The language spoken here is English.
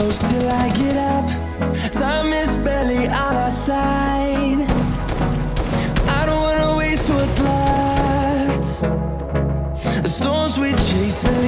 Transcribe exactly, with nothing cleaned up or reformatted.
close till I get up. Time is barely on our side. I don't wanna waste what's left. The storms we chase